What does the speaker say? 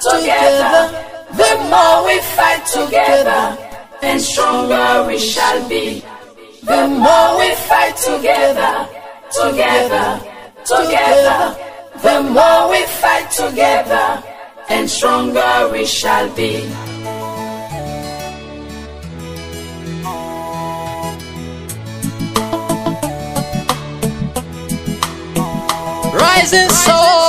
together. The more we fight together, and stronger we shall be. The more we fight together, together, together. The more we fight together, and stronger we shall be. Rising soul.